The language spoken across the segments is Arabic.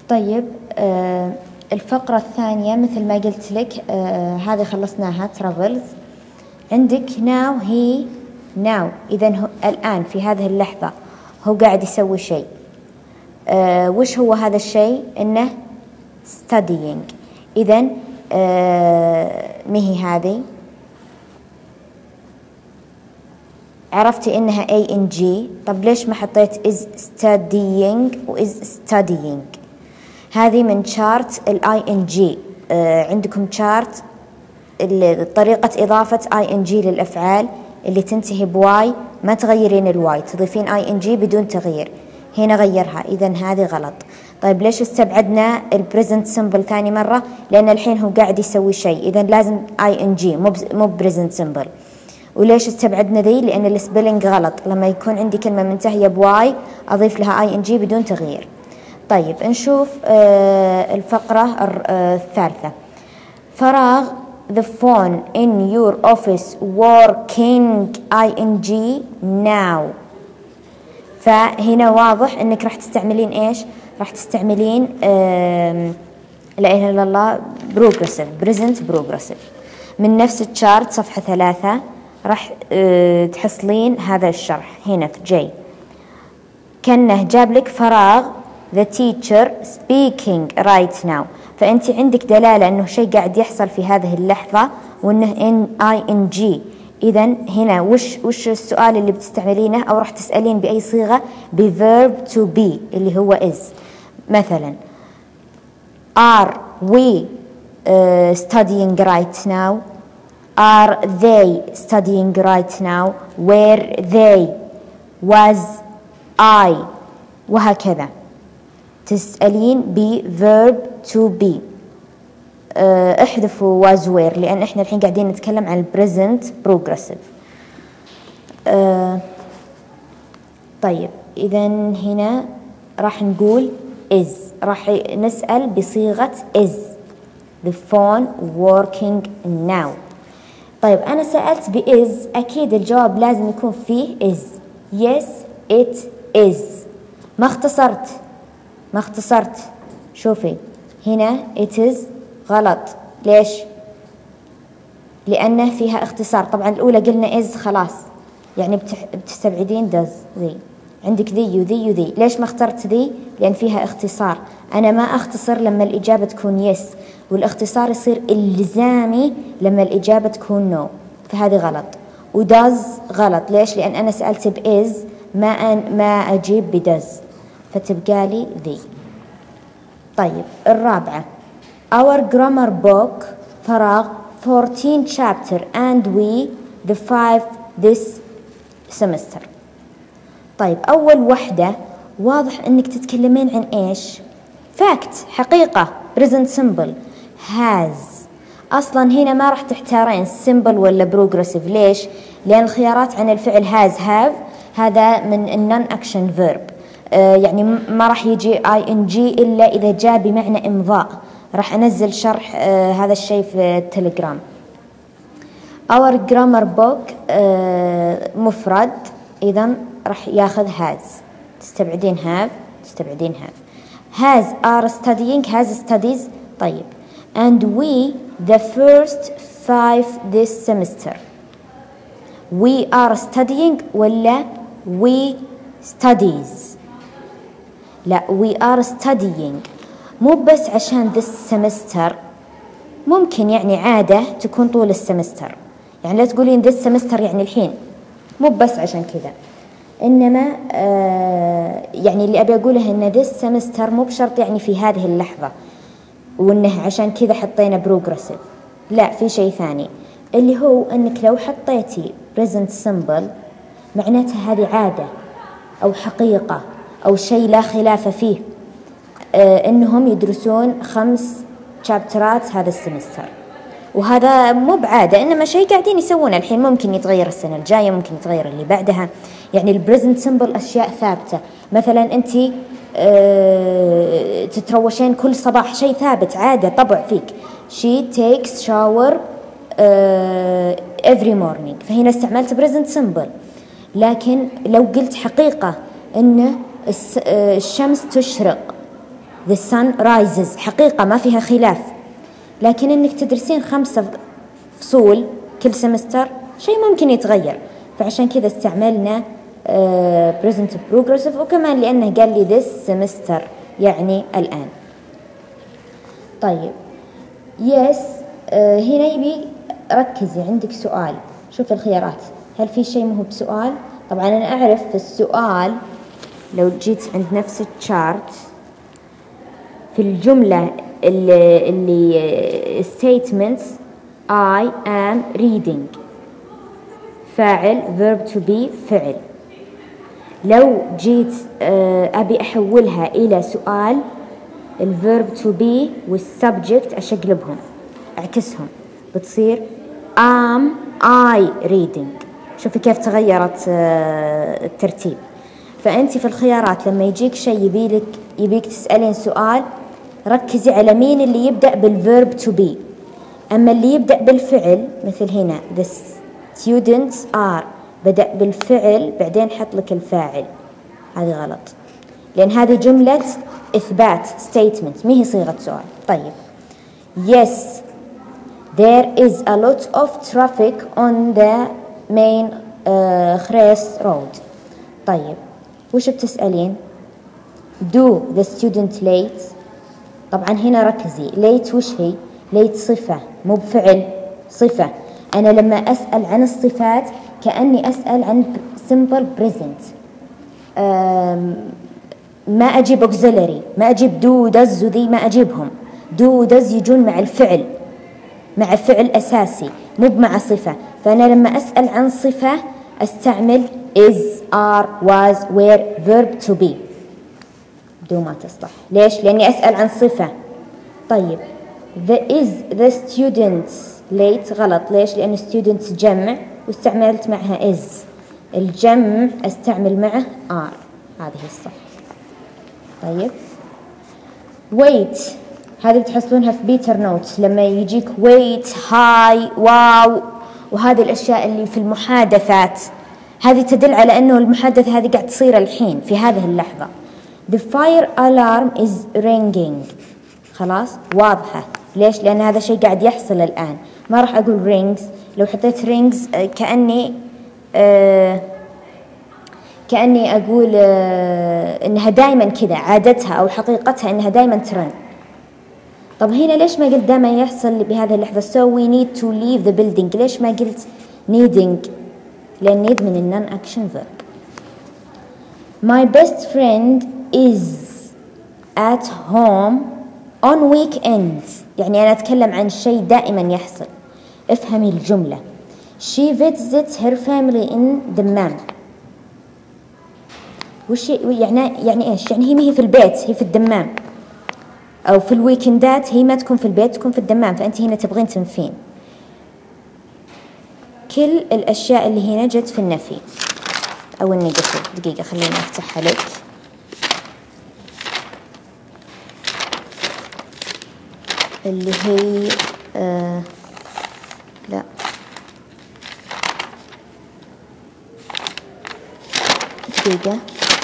طيب الفقرة الثانية مثل ما قلت لك هذه خلصناها travels. عندك now he now إذن الآن في هذه اللحظة هو قاعد يسوي شيء. وش هو هذا الشيء؟ إنه studying. إذن ما هي هذه؟ عرفتي إنها ing. طب ليش ما حطيت is studying و is studying؟ هذه من شارت ing. عندكم شارت طريقة إضافة ing للأفعال اللي تنتهي بواي، ما تغيرين الواي، تضيفين ing بدون تغيير. هنا غيرها، إذن هذه غلط. طيب ليش استبعدنا البريزنت سيمبل ثاني مرة؟ لأن الحين هو قاعد يسوي شيء، إذن لازم ing مو بريزنت سيمبل. وليش استبعدنا ذي؟ لأن السبيلنج غلط، لما يكون عندي كلمة منتهية بواي أضيف لها ing بدون تغيير. طيب نشوف الفقرة الثالثة. فراغ the phone in your office working ing now. فهنا واضح انك راح تستعملين ايش؟ راح تستعملين لا اله الا الله progressive present progressive. من نفس الشارت صفحة 3 راح تحصلين هذا الشرح هنا في جي. كأنه جاب لك فراغ the teacher speaking right now. فأنت عندك دلالة أنه شيء قاعد يحصل في هذه اللحظة وأنه ing. إذن هنا وش السؤال اللي بتستعملينه أو راح تسألين بأي صيغة؟ بverb to be اللي هو is. مثلا are we studying right now? Are they studying right now? Were they? Was I? وهكذا تسألين بverb to be. احذفوا was were لأن احنا الحين قاعدين نتكلم عن present progressive. طيب إذن هنا راح نقول is، راح نسأل بصيغة is. The phone working now. طيب أنا سألت بإز، أكيد الجواب لازم يكون فيه is. Yes it is. ما اختصرت. شوفي هنا it is غلط. ليش؟ لأنه فيها اختصار. طبعا الأولى قلنا is خلاص، يعني بتستبعدين does ذي. عندك ذي وذي وذي. ليش ما اخترت ذي؟ لأن فيها اختصار. أنا ما أختصر لما الإجابة تكون yes، والاختصار يصير إلزامي لما الإجابة تكون no. فهذه غلط. وداز غلط. ليش؟ لأن أنا سألت بإز ما أجيب بداز، فتبقى لي ذي. طيب الرابعة our grammar book فراغ 14 chapter and we the 5 this semester. طيب أول وحدة واضح أنك تتكلمين عن إيش؟ fact حقيقة present simple has. أصلا هنا ما راح تحتارين simple ولا progressive. ليش؟ لأن الخيارات عن الفعل has have هذا من non action verb. يعني ما راح يجي ing إلا إذا جاء بمعنى إمضاء. راح أنزل شرح هذا الشيء في التليجرام. our grammar book مفرد، إذن راح ياخذ has. تستبعدين has are studying has studies. طيب and we the first 5 this semester. we are studying ولا we studies؟ لا we are studying. مو بس عشان this semester، ممكن يعني عادة تكون طول السمستر. يعني لا تقولين this semester يعني الحين، مو بس عشان كذا. إنما يعني اللي أبي أقوله إن this semester مو بشرط يعني في هذه اللحظة، وإنه عشان كذا حطينا progressive. لا، في شيء ثاني اللي هو إنك لو حطيتي present simple معناتها هذه عادة أو حقيقة أو شيء لا خلاف فيه. إنهم يدرسون 5 شابترات هذا السمستر، وهذا مو بعادة، إنما شيء قاعدين يسوونه الحين. ممكن يتغير السنة الجاية، ممكن يتغير اللي بعدها. يعني البريزنت سيمبل أشياء ثابتة. مثلا أنت تتروشين كل صباح، شيء ثابت، عادة، طبع فيك. she takes shower every morning. فهنا استعملت بريزنت سيمبل. لكن لو قلت حقيقة إن الشمس تشرق the sun rises حقيقة ما فيها خلاف، لكن إنك تدرسين 5 فصول كل سمستر شيء ممكن يتغير، فعشان كذا استعملنا present progressive، وكمان لأنه قال لي this semester يعني الآن. طيب yes هنا يبي ركزي، عندك سؤال، شوف الخيارات، هل في شيء مو بسؤال؟ طبعا أنا أعرف في السؤال لو جيت عند نفس الشارت في الجملة اللي statements I am reading فاعل verb to be فعل. لو جيت أبي أحولها إلى سؤال الverb to be والsubject أشقلبهم أعكسهم بتصير am I reading. شوفي كيف تغيرت الترتيب. فأنت في الخيارات لما يجيك شيء يبيك تسألين سؤال ركزي على مين اللي يبدأ بالverb to be، أما اللي يبدأ بالفعل مثل هنا the students are بدأ بالفعل بعدين حط لك الفاعل، هذه غلط لأن هذه جملة إثبات statement ما هي صيغة سؤال. طيب yes there is a lot of traffic on the main خريس road. طيب وش بتسألين؟ do the student late؟ طبعا هنا ركزي late وش هي؟ late صفة مو بفعل، صفة. أنا لما أسأل عن الصفات كأني أسأل عن simple present، ما أجيب auxiliary، ما أجيب do does وذي ما أجيبهم. do does يجون مع الفعل، مع فعل أساسي مو مع صفة. فأنا لما أسأل عن صفة أستعمل is are was were verb to be. do ما تصلح، ليش؟ لأني أسأل عن صفة. طيب the students late غلط، ليش؟ لأن students جمع واستعملت معها is، الجمع استعمل معه are، هذه الصح. طيب wait هذه بتحصلونها في بيتر نوتس لما يجيك wait high واو وهذه الأشياء اللي في المحادثات، هذه تدل على أنه المحادثة هذه قاعد تصير الحين في هذه اللحظة. the fire alarm is ringing خلاص واضحة، ليش؟ لأن هذا شيء قاعد يحصل الآن، ما راح أقول rings. لو حطيت rings كأني أقول إنها دائما كذا عادتها أو حقيقتها إنها دائما ترن. طب هنا ليش ما قلت دائما يحصل بهذه اللحظة so we need to leave the building؟ ليش ما قلت needing؟ لأن need من non action verb. my best friend is at home on weekends، يعني أنا أتكلم عن شيء دائما يحصل. افهمي الجملة. she visits her family in دمام. وش يعني إيش؟ يعني هي ما هي في البيت، هي في الدمام، أو في الويكندات هي ما تكون في البيت، تكون في الدمام، فأنت هنا تبغين تنفين. كل الأشياء اللي هنا جت في النفي أو النيجاتيف. دقيقة خليني أفتحها لك. اللي هي لا دقيقة،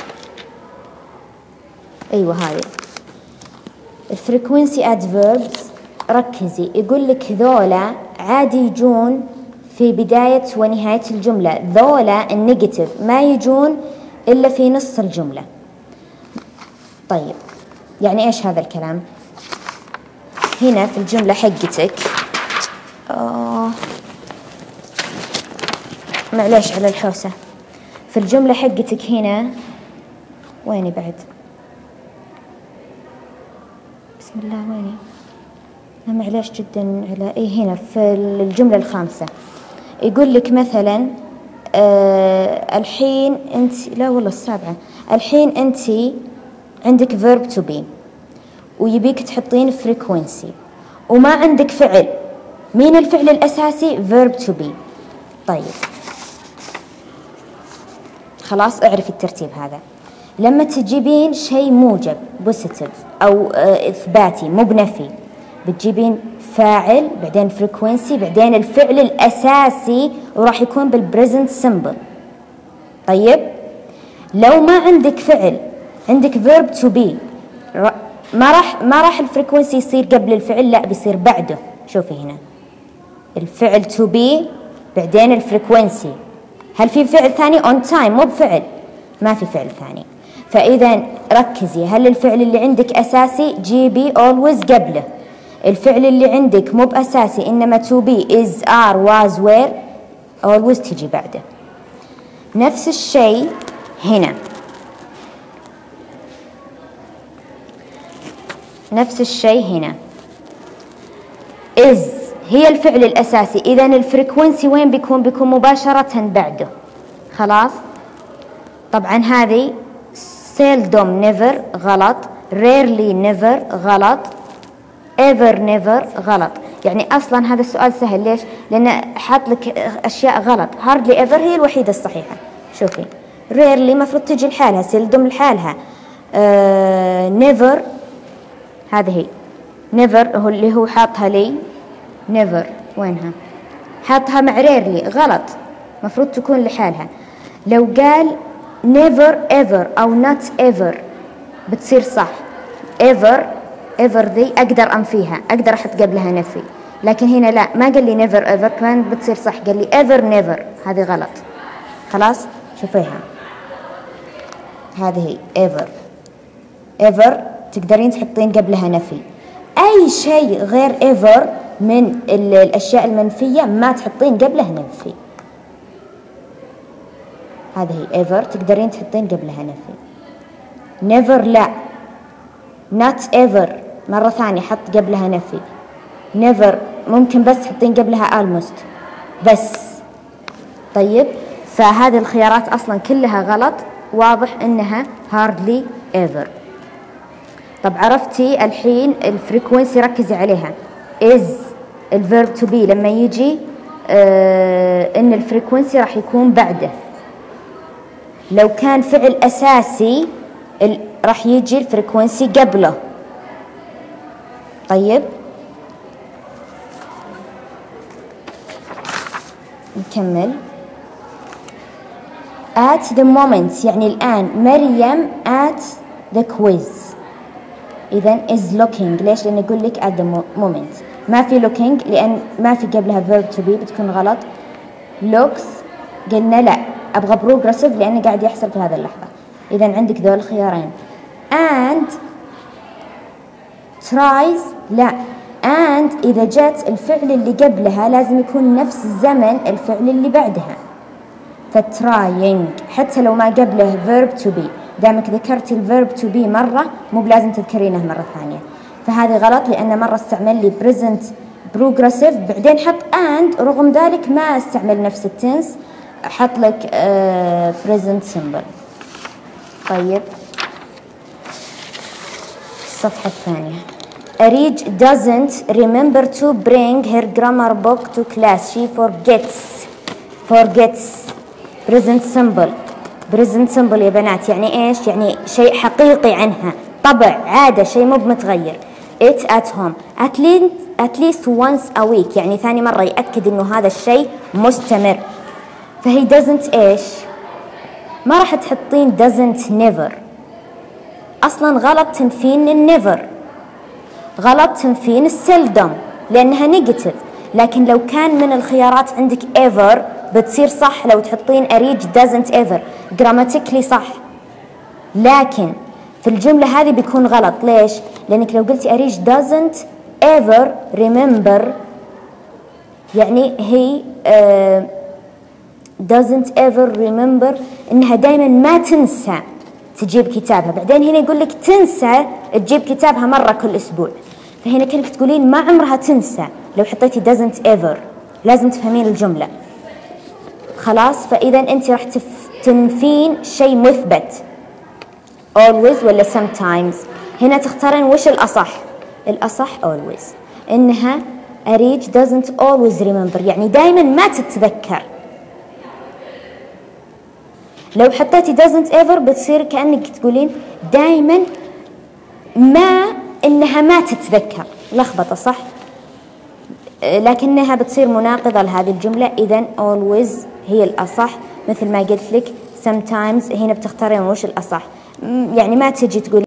أيوة هذه frequency adverbs. ركزي، يقول لك ذولا عادي يجون في بداية ونهاية الجملة، ذولا النيجاتيف ما يجون إلا في نص الجملة. طيب يعني إيش هذا الكلام؟ هنا في الجملة حقتك معليش على الحوسة، في الجملة حقتك هنا ويني بعد؟ بسم الله ويني؟ معليش جدا على هنا في الجملة الخامسة يقول لك مثلا الحين أنت، لا والله السابعة، الحين أنت عندك verb to be ويبيك تحطين frequency وما عندك فعل. مين الفعل الأساسي؟ verb to be. طيب خلاص اعرفي الترتيب هذا. لما تجيبين شيء موجب positive أو إثباتي مو بنفي، بتجيبين فاعل بعدين frequency بعدين الفعل الأساسي وراح يكون بالpresent simple. طيب لو ما عندك فعل عندك verb to be ما راح الفريكونسي يصير قبل الفعل، لا بيصير بعده. شوفي هنا الفعل to be بعدين الفريكونسي. هل في فعل ثاني on time؟ مو بفعل، ما في فعل ثاني. فإذا ركزي، هل الفعل اللي عندك أساسي جيبي always قبله، الفعل اللي عندك مو بأساسي إنما to be is are was were always تجي بعده. نفس الشيء هنا، نفس الشيء هنا is هي الفعل الأساسي، إذا الفريكونسي وين بيكون؟ بيكون مباشرة بعده. خلاص. طبعا هذه seldom never غلط، rarely never غلط، ever never غلط. يعني أصلا هذا السؤال سهل. ليش؟ لأنه حاط لك أشياء غلط. hardly ever هي الوحيدة الصحيحة. شوفي rarely مفروض تجي لحالها، seldom لحالها، never هذه هي never هو اللي هو حاطها لي never، وينها؟ حاطها مع rarely غلط، مفروض تكون لحالها. لو قال never ever أو not ever بتصير صح. ever ذي أقدر أنفيها، أقدر أحط قبلها نفي، لكن هنا لا، ما قال لي never ever كمان بتصير صح، قال لي ever never، هذه غلط. خلاص شوفيها، هذه هي ever تقدرين تحطين قبلها نفي. أي شيء غير ever من الأشياء المنفية ما تحطين قبلها نفي. هذه هي ever تقدرين تحطين قبلها نفي. never لا، not ever مرة ثانية حط قبلها نفي. never ممكن بس تحطين قبلها almost بس. طيب فهذه الخيارات أصلا كلها غلط، واضح إنها hardly ever. طب عرفتي الحين الفريكونسي، ركزي عليها. is الفيرب to be لما يجي إن الفريكونسي راح يكون بعده. لو كان فعل أساسي راح يجي الفريكونسي قبله. طيب نكمل. at the moment يعني الآن مريم at the quiz. إذن is looking. ليش؟ لأن يقول لك at the moment، ما في looking لأن ما في قبلها verb to be، بتكون غلط. looks قلنا لا، أبغى progressive لأنه قاعد يحصل في هذه اللحظة. إذن عندك ذول الخيارين. and tries لا، and إذا جت الفعل اللي قبلها لازم يكون نفس زمن الفعل اللي بعدها. فتراينج حتى لو ما قبله verb to be، دامك ذكرتي الverb to be مرة مو بلازم تذكرينه مرة ثانية. فهذه غلط لأن مرة استعمل لي present progressive بعدين حط and، رغم ذلك ما استعمل نفس التنس، حط لك present simple. طيب الصفحة الثانية. Arij doesn't remember to bring her grammar book to class. She forgets present simple يا بنات يعني ايش؟ يعني شيء حقيقي عنها، طبع، عادة، شيء مو بمتغير. It at home at least once a week يعني ثاني مرة يأكد انه هذا الشيء مستمر. فهي doesn't ايش؟ ما راح تحطين doesn't never، اصلا غلط تنفين never، غلط تنفين seldom لانها نيجاتيف. لكن لو كان من الخيارات عندك ever بتصير صح لو تحطين أريج doesn't ever، grammatically صح، لكن في الجملة هذه بيكون غلط. ليش؟ لأنك لو قلتي أريج doesn't ever remember يعني هي doesn't ever remember إنها دائما ما تنسى تجيب كتابها، بعدين هنا يقول لك تنسى تجيب كتابها مرة كل أسبوع، فهنا كأنك تقولين ما عمرها تنسى. لو حطيتي doesn't ever لازم تفهمين الجملة. خلاص. فإذا أنت راح تنفين شيء مثبت always ولا sometimes. هنا تختارين وش الأصح. الأصح always، إنها أريج doesn't always remember يعني دائما ما تتذكر. لو حطيتي doesn't ever بتصير كأنك تقولين دائما ما إنها ما تتذكر، لخبطة صح؟ لكنها بتصير مناقضة لهذه الجملة. إذن always هي الأصح. مثل ما قلت لك sometimes هنا بتختارين وش الأصح، يعني ما تجي تقول